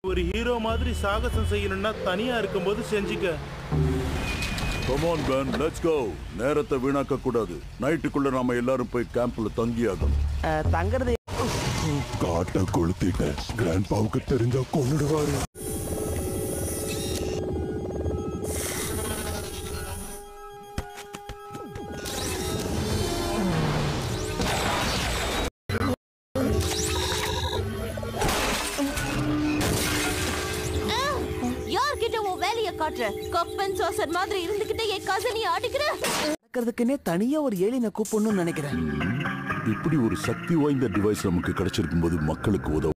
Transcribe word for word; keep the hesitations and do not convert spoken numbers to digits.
ஒரு ஹீரோ மாதிரி சாகசம் செய்யணும்னா தனியா இருக்கும்போது செஞ்சுக்க. Come on Ben, let's go. நேரத்தை வீணாக்க கூடாது. நைட்டுக்குள்ள நாம எல்லாரும் போய் கேம்ப்ல தங்கியாகணும். தங்கறது காட்ட கொளுத்திட்டேன். கிராண்ட்பாவுக்கு தெரிஞ்சா கொன்னுடுவாரு. கப்பன் சாசர் மாதிரி இருந்துகிட்டே என் கசனியை அடிக்கிற. நடக்கிறதுக்குன்னே தனியா ஒரு ஏலியனை கூப்பிடணும்னு நினைக்கிறேன். இப்படி ஒரு சக்தி வாய்ந்த டிவைஸ் நமக்கு கிடைச்சிருக்கும் போது மக்களுக்கு உதவும்.